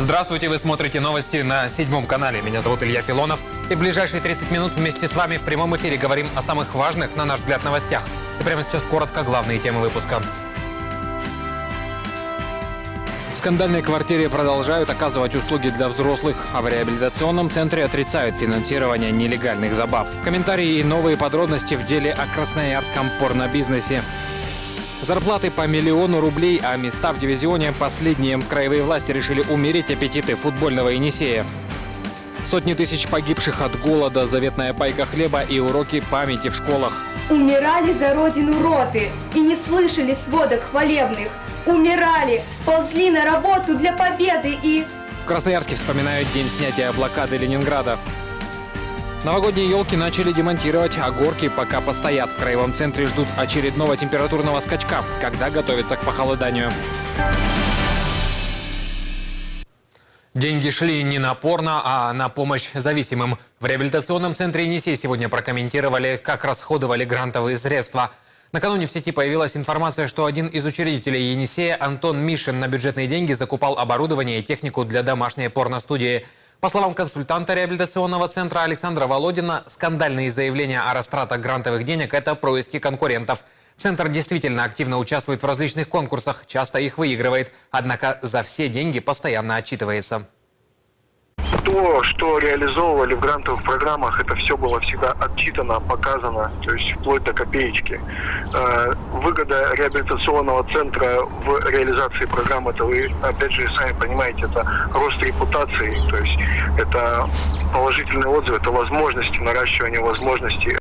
Здравствуйте, вы смотрите новости на 7 канале. Меня зовут Илья Филонов. И в ближайшие 30 минут вместе с вами в прямом эфире говорим о самых важных, на наш взгляд, новостях. И прямо сейчас коротко главные темы выпуска. В скандальной квартире продолжают оказывать услуги для взрослых, а в реабилитационном центре отрицают финансирование нелегальных забав. Комментарии и новые подробности в деле о красноярском порнобизнесе. Зарплаты по 1 миллиону рублей, а места в дивизионе последние. Краевые власти решили умерить аппетиты футбольного Енисея. Сотни тысяч погибших от голода, заветная пайка хлеба и уроки памяти в школах. Умирали за родину роты и не слышали сводок хвалебных. Умирали, ползли на работу для победы и... В Красноярске вспоминают день снятия блокады Ленинграда. Новогодние елки начали демонтировать, а горки пока постоят. В краевом центре ждут очередного температурного скачка, когда готовятся к похолоданию. Деньги шли не на порно, а на помощь зависимым. В реабилитационном центре Енисей сегодня прокомментировали, как расходовали грантовые средства. Накануне в сети появилась информация, что один из учредителей Енисея, Антон Мишин, на бюджетные деньги закупал оборудование и технику для домашней порностудии. По словам консультанта реабилитационного центра Александра Володина, скандальные заявления о растратах грантовых денег – это происки конкурентов. Центр действительно активно участвует в различных конкурсах, часто их выигрывает, однако за все деньги постоянно отчитывается. То, что реализовывали в грантовых программах, это все было всегда отчитано, показано, то есть вплоть до копеечки. Выгода реабилитационного центра в реализации программ, это вы, опять же, сами понимаете, это рост репутации, то есть это положительный отзыв, это возможности, наращивание возможностей.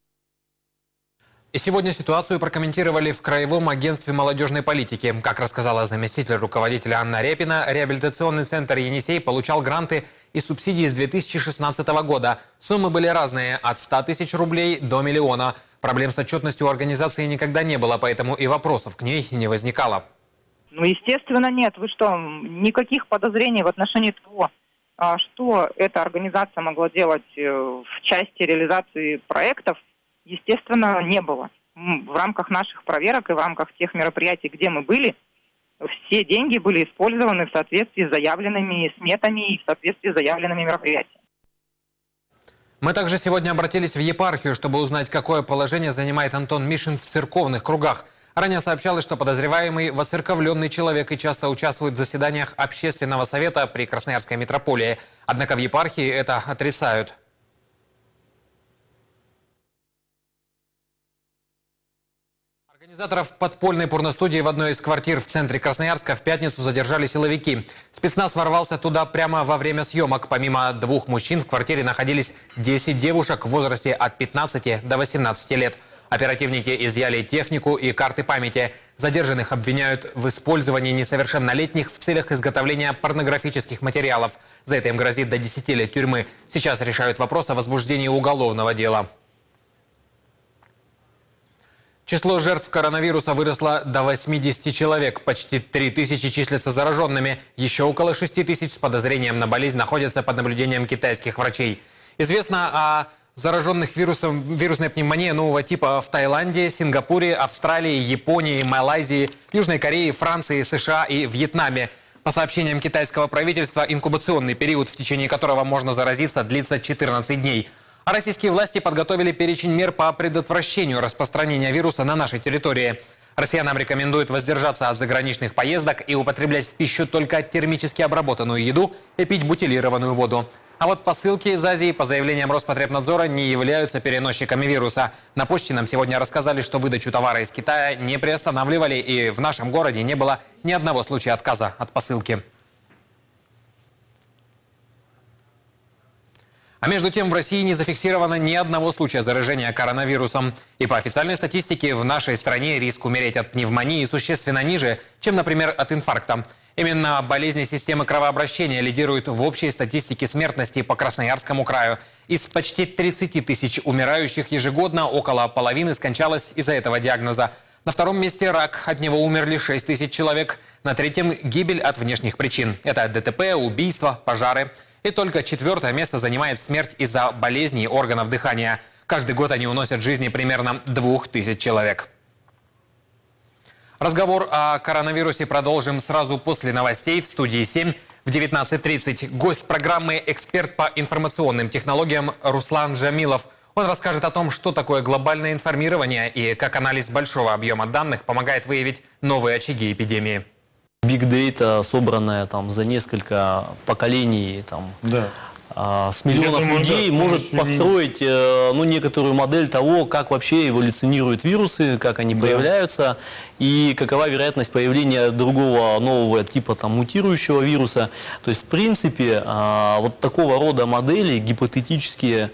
И сегодня ситуацию прокомментировали в Краевом агентстве молодежной политики. Как рассказала заместитель руководителя Анна Репина, реабилитационный центр «Енисей» получал гранты и субсидии с 2016 года. Суммы были разные – от 100 тысяч рублей до миллиона. Проблем с отчетностью у организации никогда не было, поэтому и вопросов к ней не возникало. Ну, естественно, нет. Вы что, никаких подозрений в отношении того, что эта организация могла делать в части реализации проектов, естественно, не было. В рамках наших проверок и в рамках тех мероприятий, где мы были, все деньги были использованы в соответствии с заявленными сметами и в соответствии с заявленными мероприятиями. Мы также сегодня обратились в епархию, чтобы узнать, какое положение занимает Антон Мишин в церковных кругах. Ранее сообщалось, что подозреваемый воцерковленный человек и часто участвует в заседаниях общественного совета при Красноярской митрополии. Однако в епархии это отрицают. Организаторов подпольной порностудии в одной из квартир в центре Красноярска в пятницу задержали силовики. Спецназ ворвался туда прямо во время съемок. Помимо 2 мужчин в квартире находились 10 девушек в возрасте от 15 до 18 лет. Оперативники изъяли технику и карты памяти. Задержанных обвиняют в использовании несовершеннолетних в целях изготовления порнографических материалов. За это им грозит до 10 лет тюрьмы. Сейчас решают вопрос о возбуждении уголовного дела. Число жертв коронавируса выросло до 80 человек. Почти 3000 числятся зараженными. Еще около 6000 с подозрением на болезнь находятся под наблюдением китайских врачей. Известно о зараженных вирусной пневмонией нового типа в Таиланде, Сингапуре, Австралии, Японии, Малайзии, Южной Корее, Франции, США и Вьетнаме. По сообщениям китайского правительства, инкубационный период, в течение которого можно заразиться, длится 14 дней. А российские власти подготовили перечень мер по предотвращению распространения вируса на нашей территории. Россиянам рекомендуют воздержаться от заграничных поездок и употреблять в пищу только термически обработанную еду и пить бутилированную воду. А вот посылки из Азии, по заявлениям Роспотребнадзора, не являются переносчиками вируса. На почте нам сегодня рассказали, что выдачу товара из Китая не приостанавливали, и в нашем городе не было ни одного случая отказа от посылки. А между тем в России не зафиксировано ни одного случая заражения коронавирусом. И по официальной статистике в нашей стране риск умереть от пневмонии существенно ниже, чем, например, от инфаркта. Именно болезни системы кровообращения лидируют в общей статистике смертности по Красноярскому краю. Из почти 30 тысяч умирающих ежегодно около половины скончалось из-за этого диагноза. На втором месте рак, от него умерли 6 тысяч человек. На третьем – гибель от внешних причин. Это ДТП, убийства, пожары. И только 4-е место занимает смерть из-за болезней органов дыхания. Каждый год они уносят жизни примерно 2000 человек. Разговор о коронавирусе продолжим сразу после новостей в студии 7. В 19:30 гость программы «Эксперт по информационным технологиям» Руслан Джамилов. Он расскажет о том, что такое глобальное информирование и как анализ большого объема данных помогает выявить новые очаги эпидемии. Big Data, собранная там за несколько поколений, там, с миллионов людей, может построить некоторую модель того, как вообще эволюционируют вирусы, как они появляются и какова вероятность появления другого нового типа там, мутирующего вируса. То есть, в принципе, вот такого рода модели гипотетические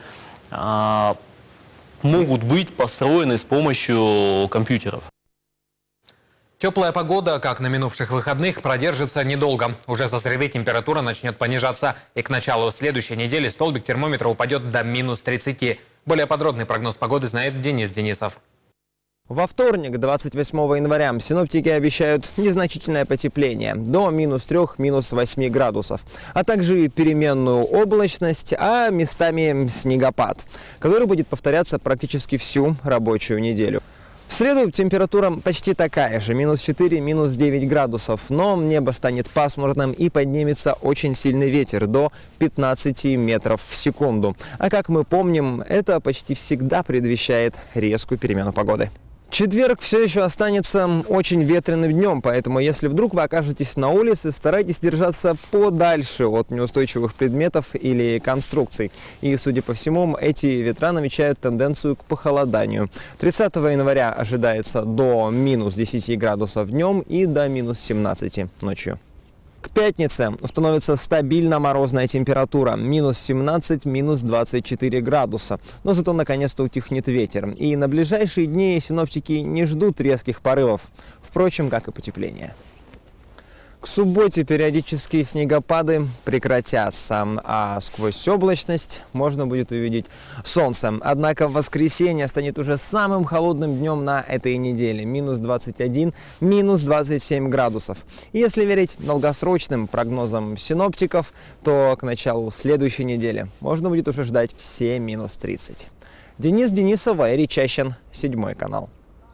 могут быть построены с помощью компьютеров. Теплая погода, как на минувших выходных, продержится недолго. Уже со среды температура начнет понижаться, и к началу следующей недели столбик термометра упадет до -30. Более подробный прогноз погоды знает Денис Денисов. Во вторник, 28 января, синоптики обещают незначительное потепление до -3, -8 градусов, а также переменную облачность, а местами снегопад, который будет повторяться практически всю рабочую неделю. В среду температура почти такая же, -4, -9 градусов, но небо станет пасмурным и поднимется очень сильный ветер до 15 метров в секунду. А как мы помним, это почти всегда предвещает резкую перемену погоды. Четверг все еще останется очень ветреным днем, поэтому если вдруг вы окажетесь на улице, старайтесь держаться подальше от неустойчивых предметов или конструкций. И, судя по всему, эти ветра намечают тенденцию к похолоданию. 30 января ожидается до -10 градусов днем и до -17 ночью. К пятнице установится стабильно морозная температура – -17, -24 градуса. Но зато наконец-то утихнет ветер. И на ближайшие дни синоптики не ждут резких порывов. Впрочем, как и потепление. К субботе периодические снегопады прекратятся, а сквозь облачность можно будет увидеть солнце. Однако воскресенье станет уже самым холодным днем на этой неделе – -21, -27 градусов. И если верить долгосрочным прогнозам синоптиков, то к началу следующей недели можно будет уже ждать все -30. Денис Денисов, Валерий Чащин, 7 канал.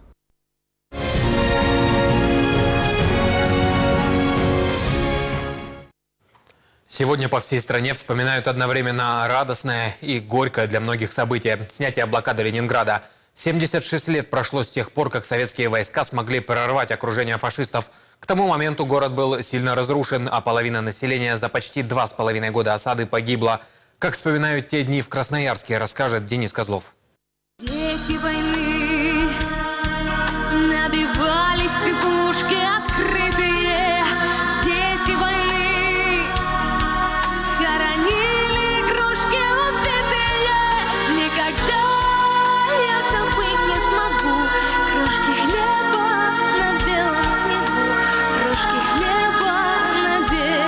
Сегодня по всей стране вспоминают одновременно радостное и горькое для многих событие – снятие блокады Ленинграда. 76 лет прошло с тех пор, как советские войска смогли прорвать окружение фашистов. К тому моменту город был сильно разрушен, а половина населения за почти 2,5 года осады погибла. Как вспоминают те дни в Красноярске, расскажет Денис Козлов. Дети войны набивались цепушки открытые, дети войны хоронили игрушки убитые. Никогда я забыть не смогу крошки хлеба на белом снегу, крошки хлеба на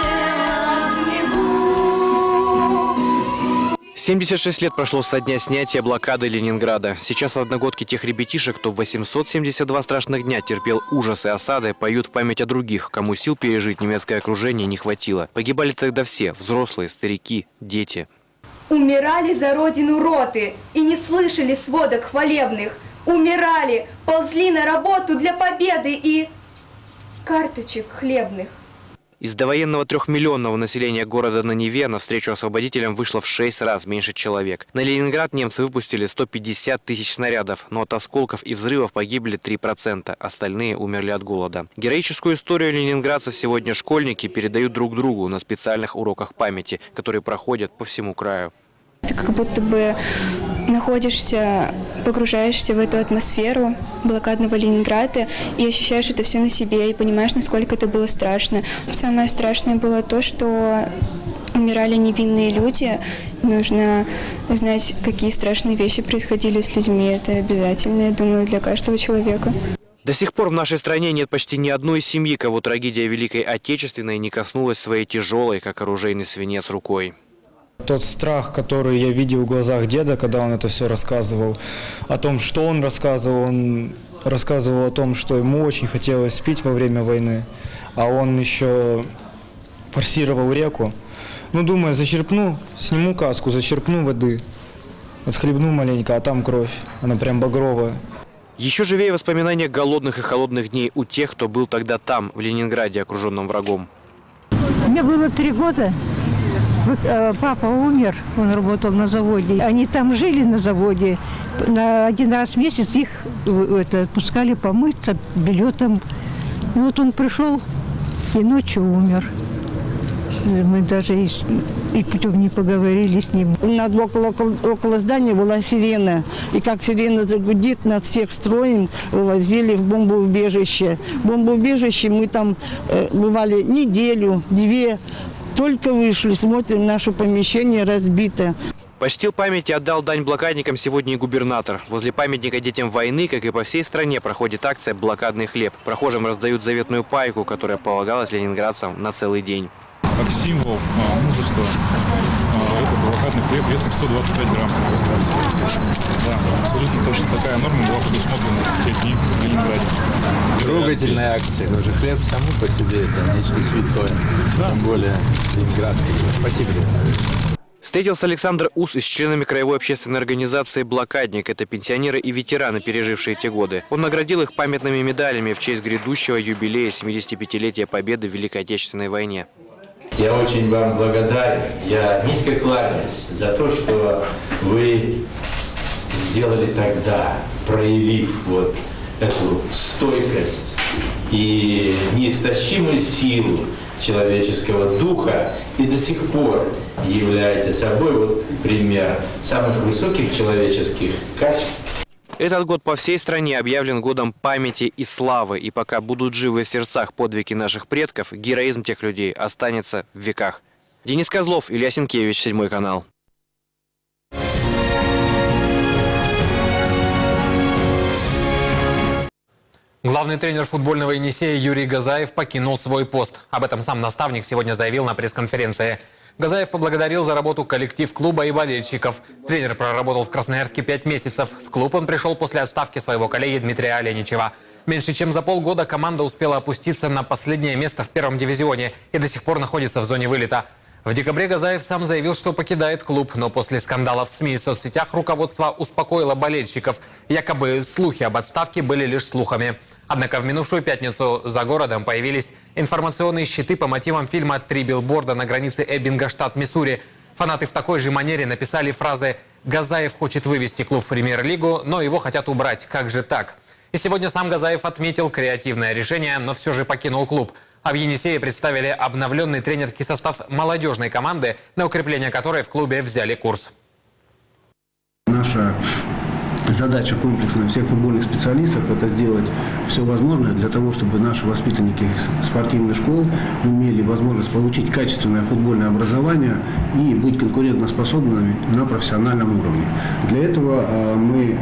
белом снегу. 76 лет прошло со дня снятия блокады Ленинграда. Сейчас одногодки тех ребятишек, кто в 872 страшных дня терпел ужасы осады, поют в память о других, кому сил пережить немецкое окружение не хватило. Погибали тогда все – взрослые, старики, дети. Умирали за родину роты и не слышали сводок хвалебных. Умирали, ползли на работу для победы и карточек хлебных. Из довоенного 3-миллионного населения города на Неве навстречу освободителям вышло в 6 раз меньше человек. На Ленинград немцы выпустили 150 тысяч снарядов, но от осколков и взрывов погибли 3%, остальные умерли от голода. Героическую историю ленинградцев сегодня школьники передают друг другу на специальных уроках памяти, которые проходят по всему краю. Ты как будто бы погружаешься в эту атмосферу блокадного Ленинграда и ощущаешь это все на себе, и понимаешь, насколько это было страшно. Самое страшное было то, что умирали невинные люди. Нужно знать, какие страшные вещи происходили с людьми. Это обязательно, я думаю, для каждого человека. До сих пор в нашей стране нет почти ни одной семьи, кого трагедия Великой Отечественной не коснулась своей тяжелой, как оружейный свинец, рукой. Тот страх, который я видел в глазах деда, когда он это все рассказывал, о том, что он рассказывал о том, что ему очень хотелось пить во время войны, а он еще форсировал реку. Ну, думаю, сниму каску, зачерпну воды, отхлебну маленько, а там кровь, она прям багровая. Еще живее воспоминания голодных и холодных дней у тех, кто был тогда там, в Ленинграде, окруженном врагом. Мне было 3 года. Вот, папа умер, он работал на заводе. Они там жили на заводе. На 1 раз в месяц их отпускали помыться, белье там. И вот он пришел и ночью умер. Мы даже и потом не поговорили с ним. Около здания была сирена. И как сирена загудит, над всех строем возили в бомбоубежище. В бомбоубежище мы там бывали неделю, 2. Только вышли, смотрим, наше помещение разбито. Почтил память и отдал дань блокадникам сегодня и губернатор. Возле памятника детям войны, как и по всей стране, проходит акция «Блокадный хлеб». Прохожим раздают заветную пайку, которая полагалась ленинградцам на целый день. Как символ мужества, это блокадный хлеб весом 125 грамм. Да, абсолютно точно такая норма была предусмотрена в те дни в Ленинграде. Трогательная акция. Уже хлеб саму по себе это нечто святое. Да. Тем более ленинградский. Спасибо. Встретился Александр Ус с членами краевой общественной организации «Блокадник». Это пенсионеры и ветераны, пережившие те годы. Он наградил их памятными медалями в честь грядущего юбилея 75-летия Победы в Великой Отечественной войне. Я очень вам благодарен. Я низко кланяюсь за то, что вы сделали тогда, проявив вот эту стойкость и неистощимую силу человеческого духа, и до сих пор являете собой вот пример самых высоких человеческих качеств. Этот год по всей стране объявлен годом памяти и славы. И пока будут живы в сердцах подвиги наших предков, героизм тех людей останется в веках. Денис Козлов, Илья Сенкевич, 7 канал. Главный тренер футбольного «Енисея» Юрий Газаев покинул свой пост. Об этом сам наставник сегодня заявил на пресс-конференции. Газаев поблагодарил за работу коллектив клуба и болельщиков. Тренер проработал в Красноярске 5 месяцев. В клуб он пришел после отставки своего коллеги Дмитрия Оленичева. Меньше чем за полгода команда успела опуститься на последнее место в 1-м дивизионе и до сих пор находится в зоне вылета. В декабре Газаев сам заявил, что покидает клуб, но после скандалов в СМИ и соцсетях руководство успокоило болельщиков. Якобы слухи об отставке были лишь слухами. Однако в минувшую пятницу за городом появились информационные щиты по мотивам фильма «Три билборда на границе Эббинга, штат Миссури». Фанаты в такой же манере написали фразы «Газаев хочет вывести клуб в премьер-лигу, но его хотят убрать. Как же так?». И сегодня сам Газаев отметил креативное решение, но все же покинул клуб. А в «Енисее» представили обновленный тренерский состав молодежной команды, на укрепление которой в клубе взяли курс. Наша задача комплексная всех футбольных специалистов – это сделать все возможное для того, чтобы наши воспитанники спортивных школ имели возможность получить качественное футбольное образование и быть конкурентоспособными на профессиональном уровне. Для этого мы,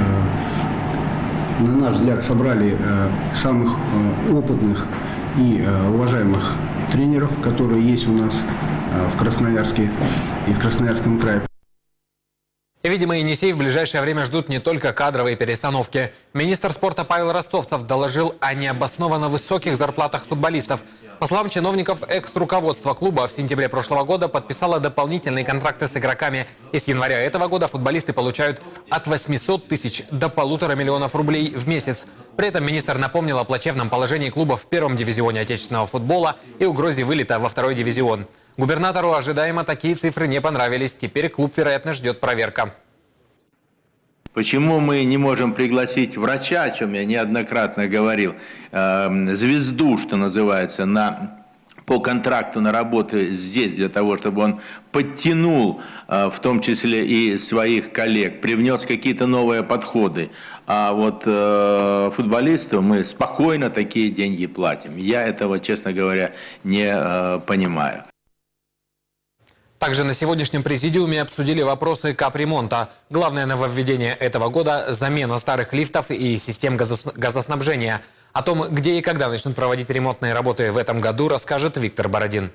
на наш взгляд, собрали самых опытных и уважаемых тренеров, которые есть у нас в Красноярске и в Красноярском крае. И, видимо, «Енисей» в ближайшее время ждут не только кадровые перестановки. Министр спорта Павел Ростовцев доложил о необоснованно высоких зарплатах футболистов. По словам чиновников, экс-руководство клуба в сентябре прошлого года подписало дополнительные контракты с игроками. И с января этого года футболисты получают от 800 тысяч до 1,5 миллиона рублей в месяц. При этом министр напомнил о плачевном положении клуба в 1-м дивизионе отечественного футбола и угрозе вылета во 2-й дивизион. Губернатору ожидаемо такие цифры не понравились. Теперь клуб, вероятно, ждет проверка. Почему мы не можем пригласить врача, о чем я неоднократно говорил, звезду, что называется, по контракту на работу здесь, для того, чтобы он подтянул, в том числе и своих коллег, привнес какие-то новые подходы. А вот футболисту мы спокойно такие деньги платим. Я этого, честно говоря, не понимаю. Также на сегодняшнем президиуме обсудили вопросы капремонта. Главное нововведение этого года – замена старых лифтов и систем газоснабжения. О том, где и когда начнут проводить ремонтные работы в этом году, расскажет Виктор Бородин.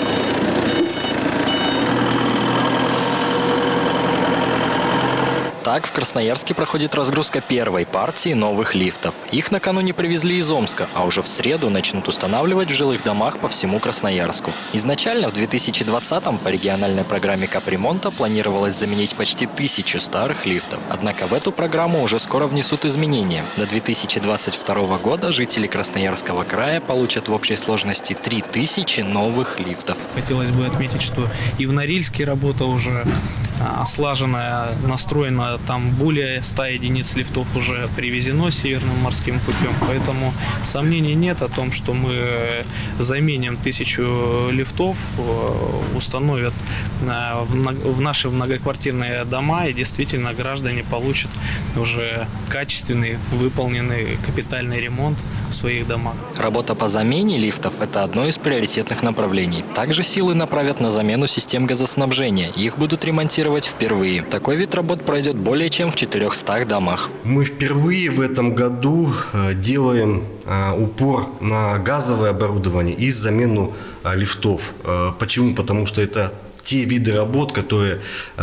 Так Так, в Красноярске проходит разгрузка первой партии новых лифтов. Их накануне привезли из Омска, а уже в среду начнут устанавливать в жилых домах по всему Красноярску. Изначально в 2020-м по региональной программе капремонта планировалось заменить почти 1000 старых лифтов. Однако в эту программу уже скоро внесут изменения. До 2022 года жители Красноярского края получат в общей сложности 3000 новых лифтов. Хотелось бы отметить, что и в Норильске работа уже слаженная, настроена. Там более 100 единиц лифтов уже привезено Северным морским путем. Поэтому сомнений нет о том, что мы заменим 1000 лифтов, установят в наши многоквартирные дома, и действительно граждане получат уже качественный, выполненный капитальный ремонт в своих домах. Работа по замене лифтов – это одно из приоритетных направлений. Также силы направят на замену систем газоснабжения. Их будут ремонтировать впервые. Такой вид работ пройдет более чем в 400 домах. Мы впервые в этом году делаем упор на газовое оборудование и замену лифтов. Почему? Потому что это те виды работ, которые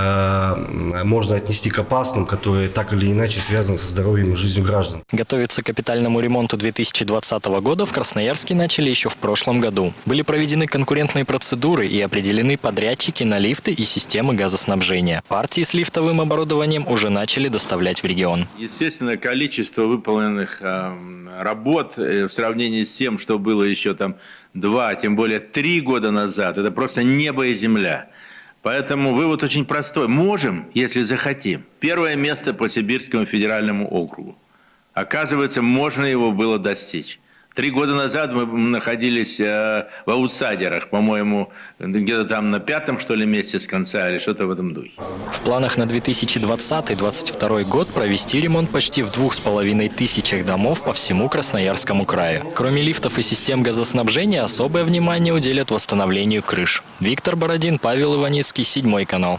можно отнести к опасным, которые так или иначе связаны со здоровьем и жизнью граждан. Готовиться к капитальному ремонту 2020 года в Красноярске начали еще в прошлом году. Были проведены конкурентные процедуры и определены подрядчики на лифты и системы газоснабжения. Партии с лифтовым оборудованием уже начали доставлять в регион. Естественно, количество выполненных работ в сравнении с тем, что было еще там 2, тем более 3 года назад, это просто небо и земля. Поэтому вывод очень простой. Можем, если захотим. Первое место по Сибирскому федеральному округу. Оказывается, можно его было достичь. 3 года назад мы находились в аутсайдерах, по-моему, где-то там на 5-м, что ли, месте с конца или что-то в этом духе. В планах на 2020-2022 год провести ремонт почти в 2500 домов по всему Красноярскому краю. Кроме лифтов и систем газоснабжения, особое внимание уделят восстановлению крыш. Виктор Бородин, Павел Иваницкий, 7 канал.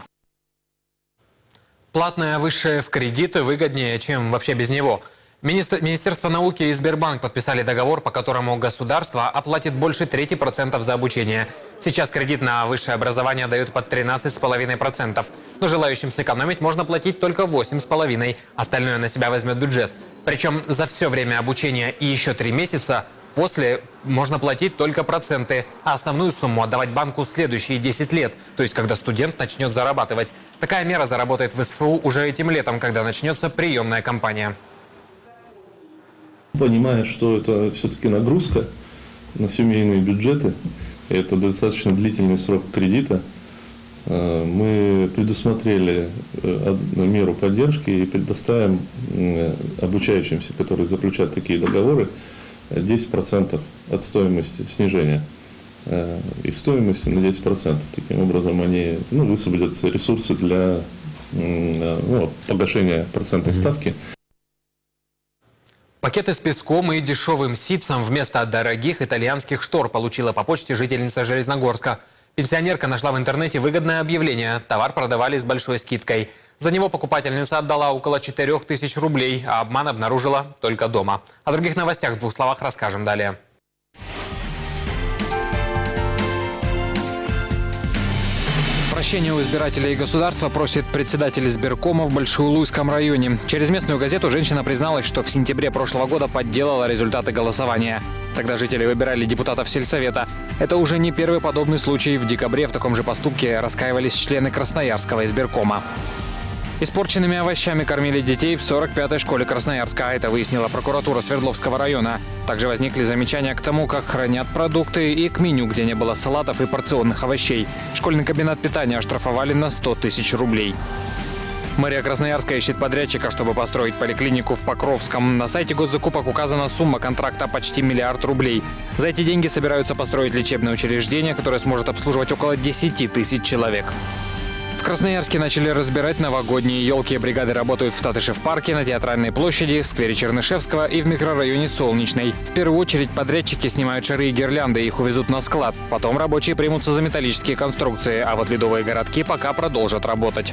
Платное высшее в кредиты выгоднее, чем вообще без него. Министерство науки и Сбербанк подписали договор, по которому государство оплатит больше 3% за обучение. Сейчас кредит на высшее образование дают под 13,5%. Но желающим сэкономить можно платить только 8,5%. Остальное на себя возьмет бюджет. Причем за все время обучения и еще 3 месяца после можно платить только проценты, а основную сумму отдавать банку следующие 10 лет, то есть когда студент начнет зарабатывать. Такая мера заработает в СФУ уже этим летом, когда начнется приемная кампания. Понимая, что это все-таки нагрузка на семейные бюджеты, это достаточно длительный срок кредита, мы предусмотрели меру поддержки и предоставим обучающимся, которые заключают такие договоры, 10% от стоимости снижения их стоимости на 10%. Таким образом, они высвободятся ресурсы для погашения процентной ставки. Пакеты с песком и дешевым ситцем вместо дорогих итальянских штор получила по почте жительница Железногорска. Пенсионерка нашла в интернете выгодное объявление. Товар продавали с большой скидкой. За него покупательница отдала около 4000 рублей, а обман обнаружила только дома. О других новостях в 2 словах расскажем далее. Прощения у избирателей и государства просит председатель избиркома в Большеулуйском районе. Через местную газету женщина призналась, что в сентябре прошлого года подделала результаты голосования. Тогда жители выбирали депутатов сельсовета. Это уже не первый подобный случай. В декабре в таком же поступке раскаивались члены Красноярского избиркома. Испорченными овощами кормили детей в 45-й школе Красноярска. Это выяснила прокуратура Свердловского района. Также возникли замечания к тому, как хранят продукты, и к меню, где не было салатов и порционных овощей. Школьный кабинет питания оштрафовали на 100 000 рублей. Мэрия Красноярска ищет подрядчика, чтобы построить поликлинику в Покровском. На сайте госзакупок указана сумма контракта почти 1 миллиард рублей. За эти деньги собираются построить лечебное учреждение, которое сможет обслуживать около 10 000 человек. В Красноярске начали разбирать новогодние елки. Бригады работают в Татышев-парке, на Театральной площади, в сквере Чернышевского и в микрорайоне Солнечный. В первую очередь подрядчики снимают шары и гирлянды, их увезут на склад. Потом рабочие примутся за металлические конструкции, а вот ледовые городки пока продолжат работать.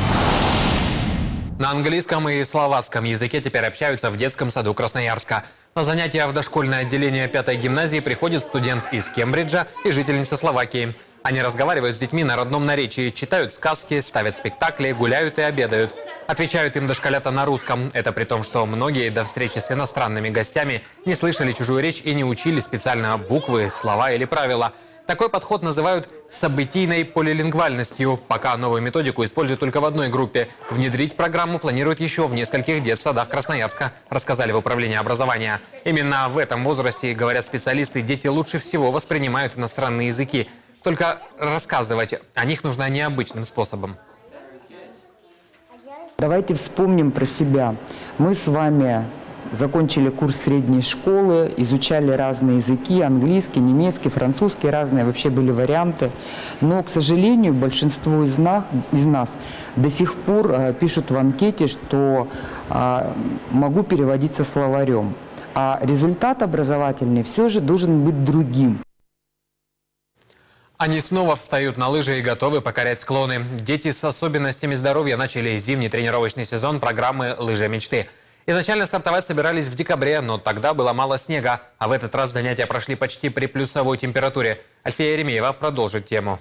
На английском и словацком языке теперь общаются в детском саду Красноярска. На занятия в дошкольное отделение 5-й гимназии приходит студент из Кембриджа и жительница Словакии. Они разговаривают с детьми на родном наречии, читают сказки, ставят спектакли, гуляют и обедают. Отвечают им дошколята на русском. Это при том, что многие до встречи с иностранными гостями не слышали чужую речь и не учили специально буквы, слова или правила. Такой подход называют событийной полилингвальностью. Пока новую методику используют только в одной группе. Внедрить программу планируют еще в нескольких детсадах Красноярска, рассказали в управлении образования. Именно в этом возрасте, говорят специалисты, дети лучше всего воспринимают иностранные языки. Только рассказывать о них нужно необычным способом. Давайте вспомним про себя. Мы с вами закончили курс средней школы, изучали разные языки, английский, немецкий, французский, разные вообще были варианты. Но, к сожалению, большинство из нас до сих пор пишут в анкете, что могу переводить со словарем. А результат образовательный все же должен быть другим. Они снова встают на лыжи и готовы покорять склоны. Дети с особенностями здоровья начали зимний тренировочный сезон программы «Лыжи мечты». Изначально стартовать собирались в декабре, но тогда было мало снега. А в этот раз занятия прошли почти при плюсовой температуре. Альфия Еремеева продолжит тему.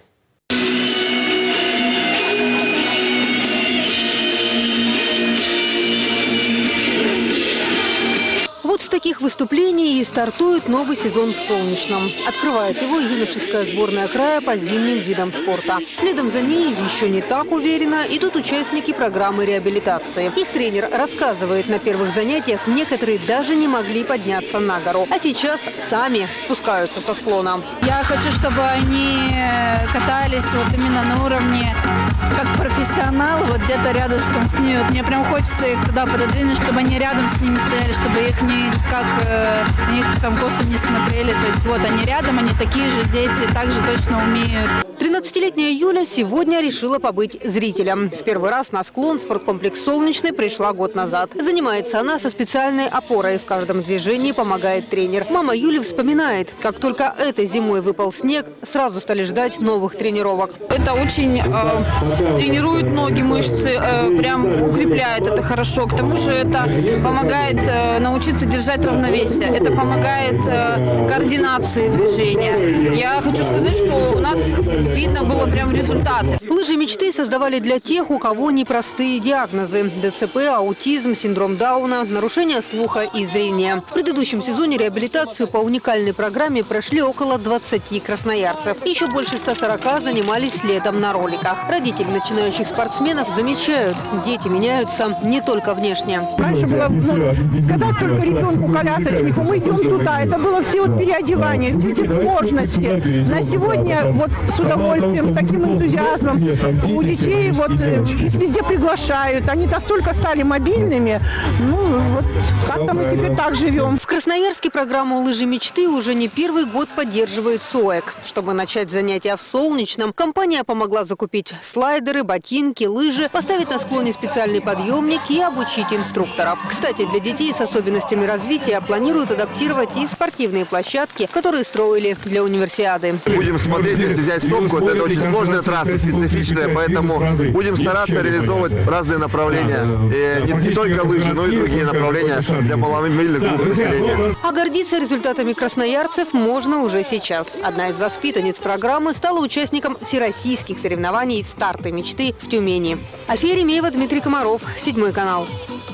Вот с таких выступлений и стартует новый сезон в Солнечном. Открывает его юношеская сборная края по зимним видам спорта. Следом за ней, еще не так уверенно, идут участники программы реабилитации. Их тренер рассказывает, на первых занятиях некоторые даже не могли подняться на гору. А сейчас сами спускаются со склона. Я хочу, чтобы они катались вот именно на уровне как профессионалы, вот где-то рядышком с ними. Вот мне прям хочется их туда пододвинуть, чтобы они рядом с ними стояли, чтобы их на них там косо не смотрели. То есть вот они рядом, они такие же дети, также точно умеют. 13-летняя Юля сегодня решила побыть зрителем. В первый раз на склон спорткомплекс «Солнечный» пришла год назад. Занимается она со специальной опорой. В каждом движении помогает тренер. Мама Юли вспоминает, как только этой зимой выпал снег, сразу стали ждать новых тренировок. Это очень тренирует ноги, мышцы, прям укрепляет это хорошо. К тому же это помогает научиться держать равновесие. Это помогает координации движения. Я хочу сказать, что у нас видно было прям результаты. Лыжи мечты создавали для тех, у кого непростые диагнозы. ДЦП, аутизм, синдром Дауна, нарушение слуха и зрения. В предыдущем сезоне реабилитацию по уникальной программе прошли около 20 красноярцев. Еще больше 140 занимались летом на роликах. Родители начинающих спортсменов замечают, дети меняются не только внешне. Раньше было сказать только ребенку-колясочнику, мы идем туда. Это было все вот переодевание, все эти сложности. На сегодня вот с удовольствием, с таким энтузиазмом у детей вот их везде приглашают. Они настолько стали мобильными. Ну вот как-то мы теперь так живем. В Красноярске программу «Лыжи мечты» уже не первый год поддерживает СОЭК. Чтобы начать занятия в Солнечном, компания помогла закупить слайдеры, ботинки, лыжи, поставить на склоне специальный подъемник и обучить инструкторов. Кстати, для детей с особенностями развития планируют адаптировать и спортивные площадки, которые строили для универсиады. Будем смотреть, если взять Сопку, это очень сложная трасса, специфичная, поэтому будем стараться реализовывать разные направления. И не только лыжи, но и другие направления для маломобильных групп населения. А гордиться результатами красноярцев можно уже сейчас. Одна из воспитанниц программы стала участником всероссийских соревнований «Старты мечты» в Тюмени. Альфия Еремеева, Дмитрий Комаров, 7 канал.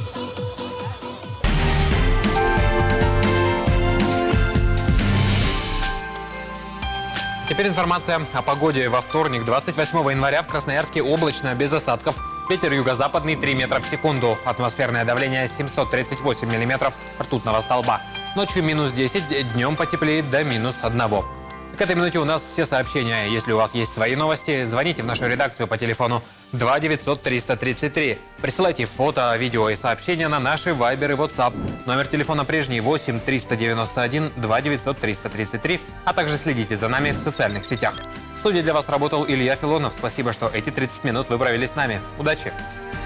Теперь информация о погоде. Во вторник, 28 января, в Красноярске облачно, без осадков. Ветер юго-западный 3 метра в секунду. Атмосферное давление 738 миллиметров ртутного столба. Ночью минус 10, днем потеплеет до минус 1. К этой минуте у нас все сообщения. Если у вас есть свои новости, звоните в нашу редакцию по телефону 2 900 333. Присылайте фото, видео и сообщения на наши Viber и WhatsApp. Номер телефона прежний 8 391 2 900 333. А также следите за нами в социальных сетях. В студии для вас работал Илья Филонов. Спасибо, что эти 30 минут вы провели с нами. Удачи!